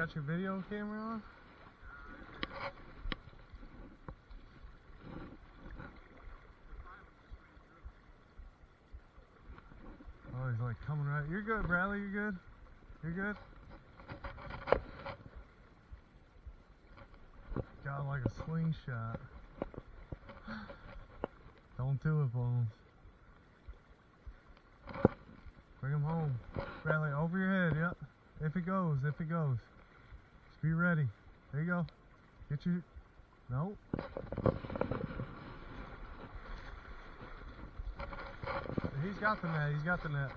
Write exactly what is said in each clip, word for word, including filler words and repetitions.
got your video camera on? Oh, he's like coming right. You're good, Bradley. You're good. You're good. Got like a slingshot. Don't do it, Bones. Bring him home. Bradley, over your head. Yep. If it goes, if it goes. Just be ready. There you go. Get your... Nope. He's got the net. He's got the net.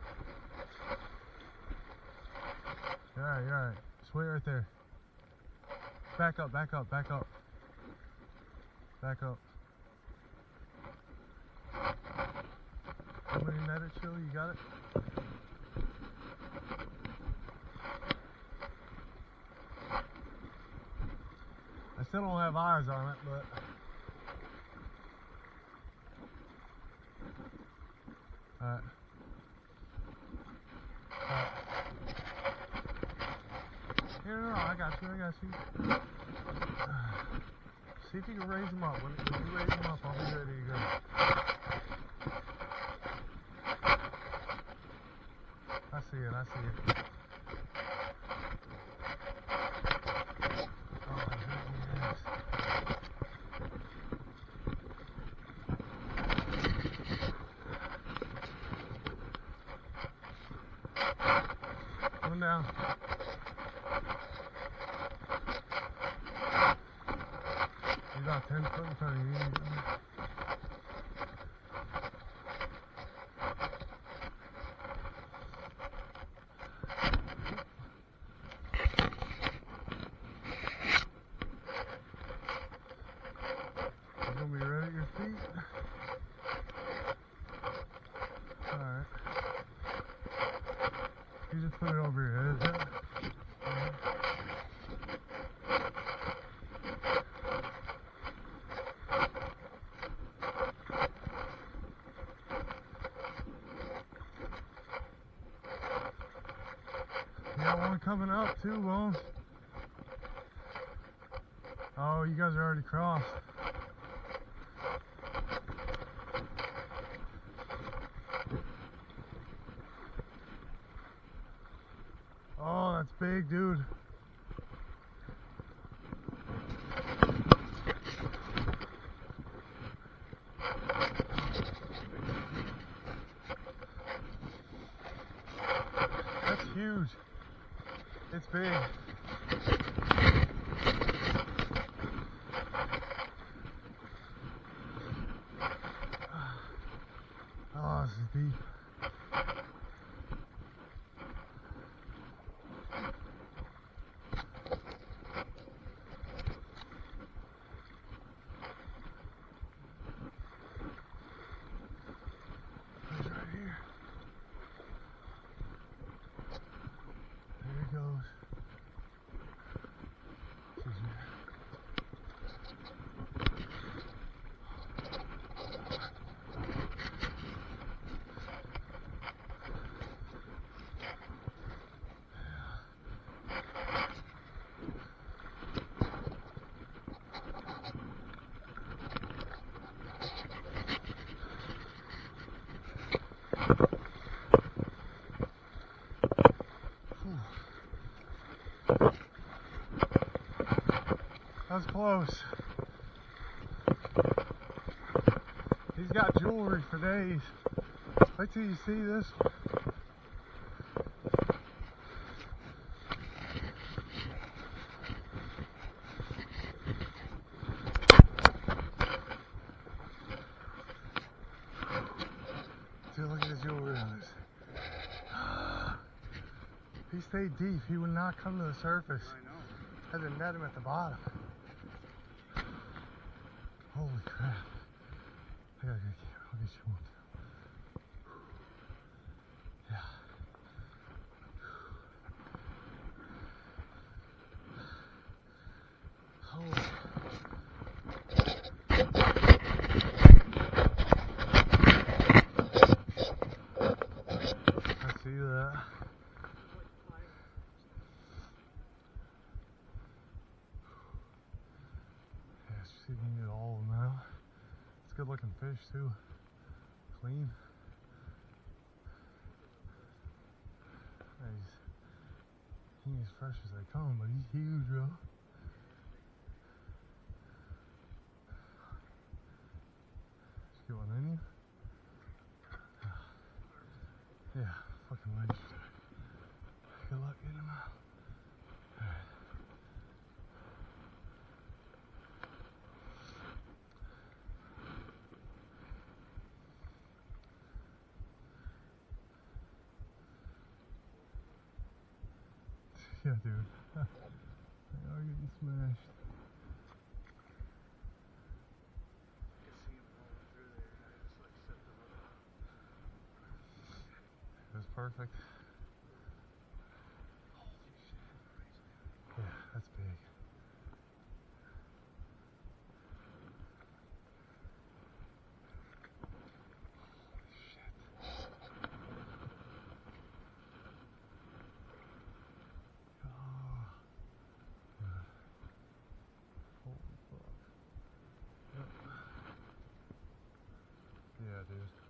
You're alright, you're alright. Just wait right there. Back up, back up, back up. Back up. Somebody net it, chill. You got it? I still don't have eyes on it, but... Alright. Alright. Here, no, no, I got you, I got you. See if you can raise them up. When, when you raise them up, I'll be ready to go. I see it, I see it. Oh my goodness. Come down. He's about ten foot in front of you. You're gonna be right at your feet. Alright. You just put it over your head, is it? You got one coming up too, Bones. Oh, you guys are already crossed. Oh, that's big, dude. That's huge. It's big. Oh, this is deep. He's right here. There he goes. That was close. He's got jewelry for days. Wait till you see this. See, look at his jewelry on this. He stayed deep. He would not come to the surface. I know. Had to net him at the bottom. Holy crap. I gotta get a camera. I'll get you one. Yeah. Holy. I see that. fish too. Clean. He's, he's as fresh as they come, but he's huge, bro. Just get one in you. Yeah, fucking wedge. Good luck getting him out. Alright. Yeah, dude. They are getting smashed. It was perfect. Yeah, that's big. Yeah, dude.